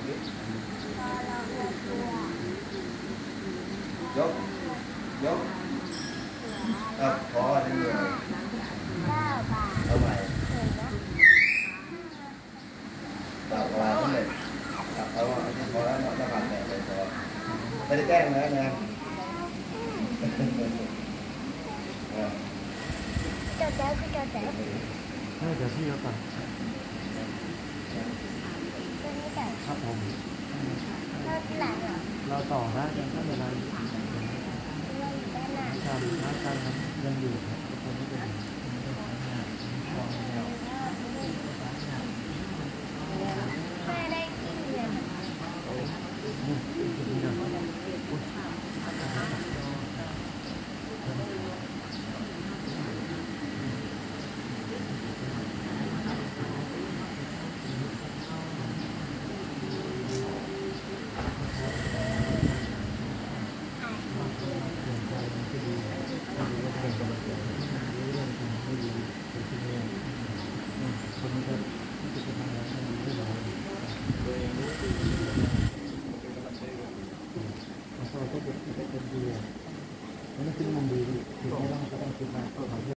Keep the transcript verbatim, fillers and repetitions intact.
ยกยกอ่ะพอได้เลยเอาใหม่ตัดพอแล้วเลยตัดเอาพอแล้วน้ำมันแตะเลยพอไม่ได้แกล้งนะนะเจ้าแจ๊คือเจ้าแจ๊ให้เดี๋ยวพี่เขาตัดตัวนี้แต่ครับผมเราที่หลังเหรอเราต่อได้ยังไม่เป็นไรเราอยู่ด้านหน้าการท้าการยังอยู่ครับทุกคนไม่เป็นไรแม่ได้กินเนี่ยก็เป็นดีอ่ะแล้วนี่คือมันดีดีที่เราต้องคิดว่า